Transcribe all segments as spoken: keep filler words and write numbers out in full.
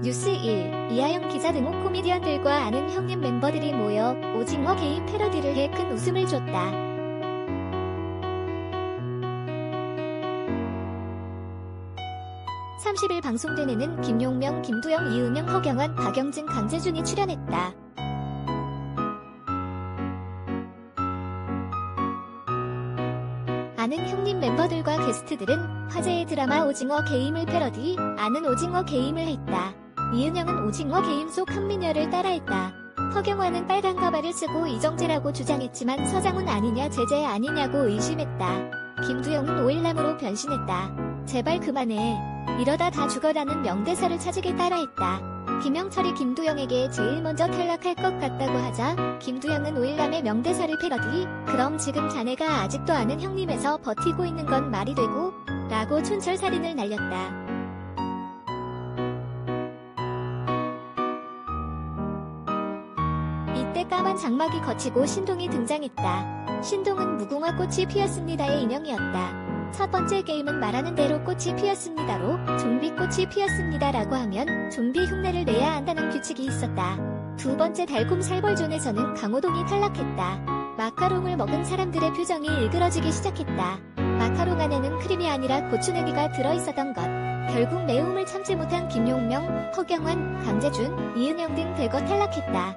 뉴스 일. 이하영 기자 등 코미디언들과 아는 형님 멤버들이 모여 오징어 게임 패러디를 해 큰 웃음을 줬다. 삼십 일 방송된 에는 김용명, 김두영, 이은영, 허경환, 박영진, 강재준이 출연했다. 아는 형님 멤버들과 게스트들은 화제의 드라마 오징어 게임을 패러디, 아는 오징어 게임을 했다. 이은영은 오징어 게임 속 한미녀를 따라했다. 허경환은 빨간 가발을 쓰고 이정재라고 주장했지만 서장훈 아니냐 제재 아니냐고 의심했다. 김두영은 오일남으로 변신했다. 제발 그만해. 이러다 다 죽어라는 명대사를 차지게 따라했다. 김영철이 김두영에게 제일 먼저 탈락할 것 같다고 하자 김두영은 오일남의 명대사를 패러디, 그럼 지금 자네가 아직도 아는 형님에서 버티고 있는 건 말이 되고? 라고 촌철살인을 날렸다. 이때 까만 장막이 거치고 신동이 등장했다. 신동은 무궁화 꽃이 피었습니다의 인형이었다. 첫 번째 게임은 말하는 대로 꽃이 피었습니다로 좀비 꽃이 피었습니다라고 하면 좀비 흉내를 내야 한다는 규칙이 있었다. 두 번째 달콤 살벌존에서는 강호동이 탈락했다. 마카롱을 먹은 사람들의 표정이 일그러지기 시작했다. 마카롱 안에는 크림이 아니라 고추냉이가 들어있었던 것. 결국 매움을 참지 못한 김용명, 허경환, 강재준, 이은영 등 대거 탈락했다.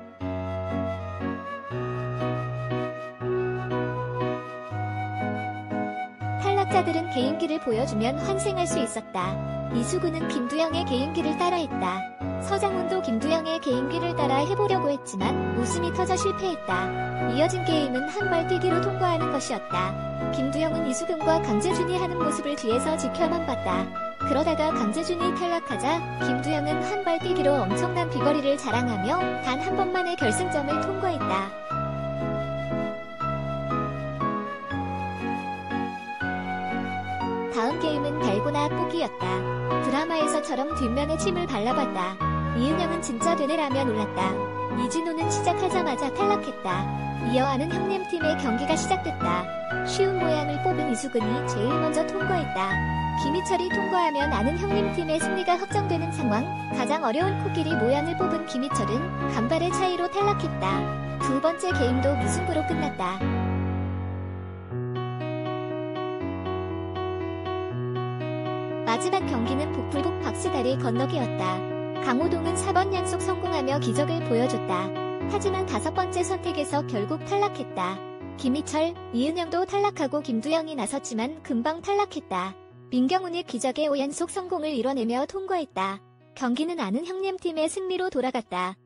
탈락자들은 개인기를 보여주면 환생할 수 있었다. 이수근은 김두영의 개인기를 따라했다. 서장훈도 김두영의 개인기를 따라 해보려고 했지만 웃음이 터져 실패했다. 이어진 게임은 한 발 뛰기로 통과하는 것이었다. 김두영은 이수근과 강재준이 하는 모습을 뒤에서 지켜만 봤다. 그러다가 강재준이 탈락하자 김두영은 한 발 뛰기로 엄청난 비거리를 자랑하며 단 한 번만의 결승점을 통과했다. 다음 게임은 달고나 뽑기였다. 드라마에서처럼 뒷면에 침을 발라봤다. 이은영은 진짜 되네라며 놀랐다. 이진호는 시작하자마자 탈락했다. 이어 아는 형님 팀의 경기가 시작됐다. 쉬운 모양을 뽑은 이수근이 제일 먼저 통과했다. 김희철이 통과하면 아는 형님 팀의 승리가 확정되는 상황. 가장 어려운 코끼리 모양을 뽑은 김희철은 간발의 차이로 탈락했다. 두 번째 게임도 무승부로 끝났다. 마지막 경기는 복불복 박스다리 건너기였다. 강호동은 사 번 연속 성공하며 기적을 보여줬다. 하지만 다섯 번째 선택에서 결국 탈락했다. 김희철, 이은영도 탈락하고 김두영이 나섰지만 금방 탈락했다. 민경훈이 기적의 오 연속 성공을 이뤄내며 통과했다. 경기는 아는 형님 팀의 승리로 돌아갔다.